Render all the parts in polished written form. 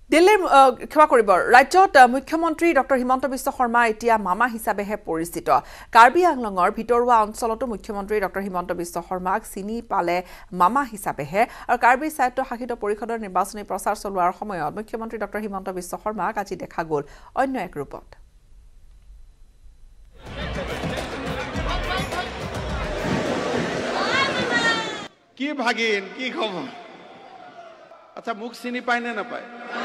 দিল্লীৰ ক্ষমা কৰিব ৰাজ্যত মুখ্যমন্ত্ৰী ডক্টৰ হিমন্ত বিশ্ব শৰ্মা এতিয়া মামা হিচাপেহে পৰিচিত কাৰ্বি আংলঙৰ ভিতৰুৱা অঞ্চলতো মুখ্যমন্ত্ৰী ডক্টৰ হিমন্ত বিশ্ব শৰ্মাক চিনি পালে মামা হিচাপেহে আৰু কাৰ্বি স্বায়ত্তশাসিত পৰিষদৰ নিৰ্বাচনী প্ৰচাৰ চলোৱাৰ সময়ত মুখ্যমন্ত্ৰী ডক্টৰ হিমন্ত বিশ্ব শৰ্মাক আজি দেখা গ'ল অন্য এক ৰূপত কি ভাগিন কি খবৰ আচ্ছা মুখ চিনি পায় নে নাপায়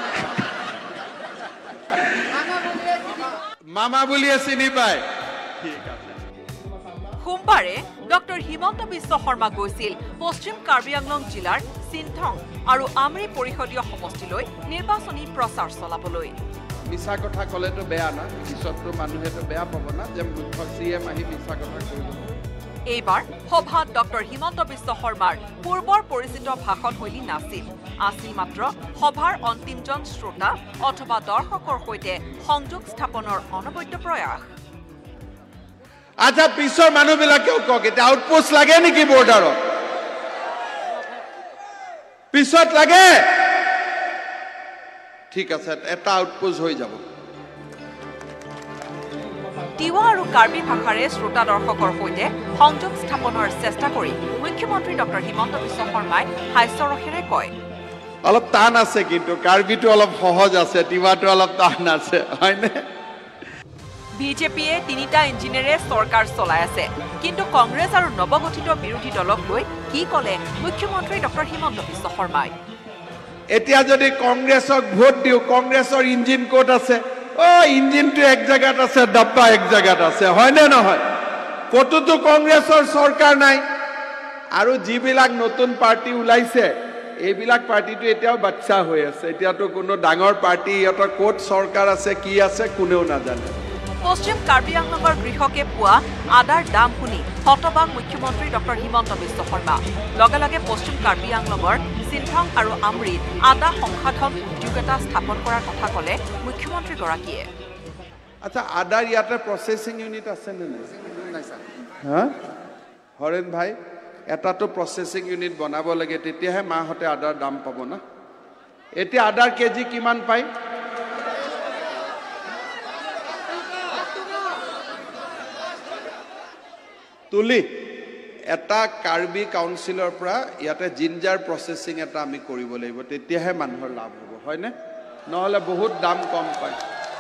মামা বুলিয়ে চিনি পায় ঠিক আছে সোমবাৰে ডক্টৰ হিমন্ত বিশ্ব শৰ্মা গৈছিল পশ্চিম কাৰ্বি আংলং জিলাৰ সিনথং আৰু আমৰি পৰিষদীয় সমষ্টিলৈ নিৰ্বাচনী প্ৰচাৰ চলাবলৈ মিছা কথা ক'লেতো বেয়া না পিছততো মানুহেতো বেয়া পাব না যে মুখ্য চিএম আহি মিছা কথা কৰিব এইবাৰ সভাত ডক্টৰ হিমন্ত বিশ্ব শৰ্মাৰ পূৰ্বৰ পৰিচিত ভাষণ শৈলী আছিল মাত্ৰ সভাৰ অন্তিমজন শ্ৰোতা অথবা দৰ্শকৰ সৈতে সংযোগ স্থাপনৰ অনবদ্য প্ৰয়াস আচ্ছা পিছৰ মানুহবিলাকেও কওক এতিয়া আউটপোষ্ট লাগে নেকি বৰ্ডাৰত পিছত লাগে ঠিক আছে এটা আউটপোষ্ট হৈ যাব তিৱা আৰু কাৰ্বি ভাষাৰে শ্ৰোতা দৰ্শকৰ সৈতে সংযোগ স্থাপনৰ চেষ্টা কৰি মুখ্যমন্ত্ৰী ডক্টৰ হিমন্ত বিশ্ব শৰ্মাই হাস্যৰসেৰে কয় অলপ টান আছে কিন্তু কাৰ্বিটো অলপ সহজ আছে তিৱাটো অলপ টান আছে হয়নে বিজেপিয়ে তিনিটা ইঞ্জিনেৰে চৰকাৰ চলাই আছে কিন্তু কংগ্ৰেছ আৰু নৱগঠিত বিৰোধী দলক লৈ কি ক'লে মুখ্যমন্ত্ৰী ডক্টৰ হিমন্ত বিশ্ব শৰ্মাই এতিয়া যদি কংগ্ৰেছক ভোট দিও কংগ্ৰেছৰ ইঞ্জিন কোড আছে ইঞ্জিনটো এক জায়গাত আছে ডাব্বা এক জায়গাত আছে হয়নে নহয় কততো কংগ্ৰেছৰ চৰকাৰ নাই আৰু যিবিলাক নতুন পাৰ্টি ওলাইছে এইবিলাক পাৰ্টিটো এতিয়াও বাচ্চা হৈ আছে এতিয়াতো কোনো ডাঙৰ পাৰ্টি ইহঁতৰ কোট চৰকাৰ আছে কি আছে কোনেও নাজানে পশ্চিম কাৰ্বি আংলঙৰ কৃষকে পোৱা আদাৰ দাম শুনি হতবাক মুখ্যমন্ত্ৰী ডক্টৰ হিমন্ত বিশ্ব শৰ্মা লগে লগে পশ্চিম কাৰ্বি আংলঙৰ সিনথং আৰু আমৰিত আদা সংসাধন উদ্যোগ এটা স্থাপন কৰাৰ কথা ক'লে মুখ্যমন্ত্ৰীগৰাকীয়ে আচ্ছা আদাৰ ইয়াতে প্ৰচেছিং ইউনিট আছে নে নাই হা হৰেন ভাই এটাতো প্ৰচেছিং ইউনিট বনাব লাগে তেতিয়াহে মাহতে আদাৰ দাম পাব না এতিয়া আদাৰ কেজি কিমান পায় তুলি এটা কাৰ্বি কাউন্সিলৰ পৰা ইয়াতে জিঞ্জাৰ প্ৰচেছিং এটা আমি কৰিব লাগিব তেতিয়াহে মানুহৰ লাভ হ'ব হয়নে নহলে বহুত দাম কম পায়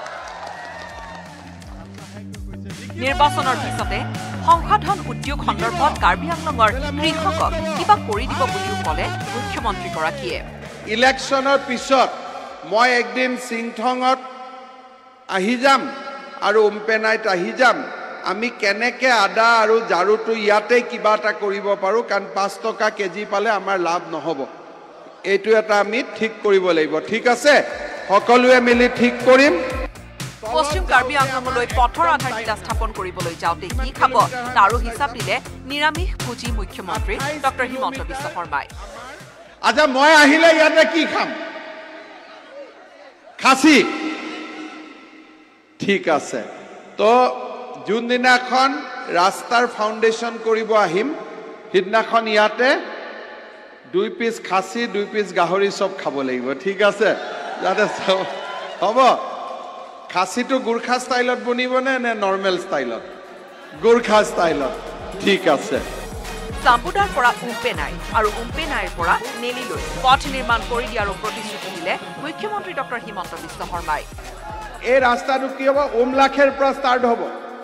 নিৰ্বাচনৰ পিছতে সংসাধন উদ্যোগ সন্দৰ্ভত কাৰ্বি আংলঙৰ কৃষকক কিবা কৰি দিব বুলিও ক'লে মুখ্যমন্ত্ৰীগৰাকীয়ে ইলেকশ্যনৰ পিছত মই একদিন সিংথঙত আহি যাম আৰু উম্পেনাইত আহি যাম আমি কেনেকে আদা আৰু জাৰুটো ইয়াতে কিবা এটা কৰিব পাৰো কাৰণ 5 টকা কেজি পালে আমাৰ লাভ নহব এইটো এটা আমি ঠিক কৰিব লাগিব ঠিক আছে সকলোৱে মিলি ঠিক কৰিম পশ্চিম কাৰ্বি আংলঙলৈ পথৰ আধাৰশিলা স্থাপন কৰিবলৈ যাওঁতে কি খাব তাৰো হিচাপ দিলে নিৰামিষ ভোজী মুখ্যমন্ত্ৰী ডক্টৰ হিমন্ত বিশ্ব শৰ্মাই আচ্ছা মই আহিলে ইয়াতে কি খাম খাসি ঠিক আছে তো যোনদিনাখন ৰাস্তাৰ ফাউণ্ডেশ্যন কৰিব আহিম সিদিনাখন ইয়াতে 2 পিচ খাসি 2 পিচ গাহৰি সব খাব লাগিব ঠিক আছে যাতে হ'ব খাসিটো গুৰখা ষ্টাইলত বনিবনে নে নৰ্মেল ষ্টাইলত গুৰখা ষ্টাইলত ঠিক আছে সাম্বুদাৰ পৰা উম্পেনাই আৰু উম্পেনাইৰ পৰা নেলিলৈ পথ নিৰ্মাণ কৰি দিয়াৰ প্ৰতিশ্ৰুতি দিলে মুখ্যমন্ত্ৰী ডক্টৰ হিমন্ত বিশ্ব শৰ্মাই এই ৰাস্তাটো কি হ'ব উমলাখেৰ পৰা ষ্টাৰ্ট হ'ব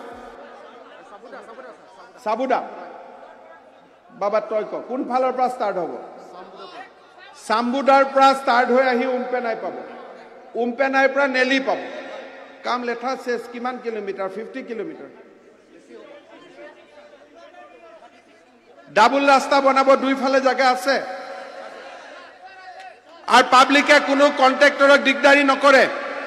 সাবুদা বাবা তই ক কোন ফালৰ পৰা ষ্টাৰ্ট হ'ব সাম্বুদাৰ পৰা ষ্টাৰ্ট হৈ আহি উম্পেনাই পাব উম্পেনাইৰ পৰা নেলি পাব কাম লেঠা শেষ কিমান কিলোমিটাৰ 50 কিলোমিটাৰ ডাবল ৰাস্তা বনাব দুইফালে জায়গা আছে আৰু পাব্লিকে কোনো কন্ট্ৰাক্টৰক দিগদাৰি নকৰে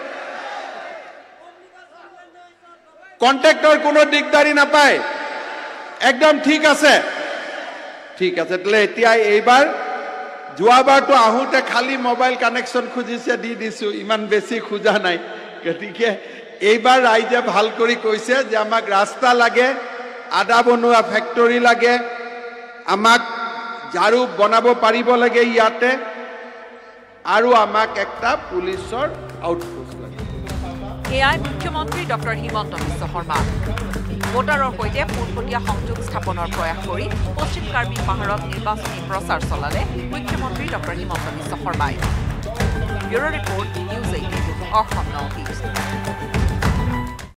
কন্ট্ৰাক্টৰ কোনো দিগদাৰি নাপায় একদম ঠিক আছে তাহলে এতিয়া এইবাৰ যোৱাবাৰটো আহোতে খালি মোবাইল কানেকশন খুজিছে দি দিছো ইমান বেছি খুজা নাই গতিকে এইবাৰ ৰাইজে ভাল কৰি কৈছে যে আমাক ৰাস্তা লাগে আদা বনোৱা ফ্যাক্টৰী লাগে আমাক জাৰু বনাব পাৰিব লাগে ইয়াতে আৰু আমাক একটা পুলিচৰ আউটপোষ্ট লাগে এআই মুখ্যমন্ত্ৰী ডক্টৰ হিমন্ত বিশ্ব শৰ্মা ভোটাৰৰ সৈতে পোনপটীয়া সংযোগ স্থাপনৰ প্ৰয়াস কৰি পশ্চিম কাৰ্বি পাহাৰত নিৰ্বাচনী প্ৰচাৰ চলালে মুখ্যমন্ত্ৰী ডক্টৰ হিমন্ত বিশ্ব শৰ্মাই bureau' report News 18 Asom north east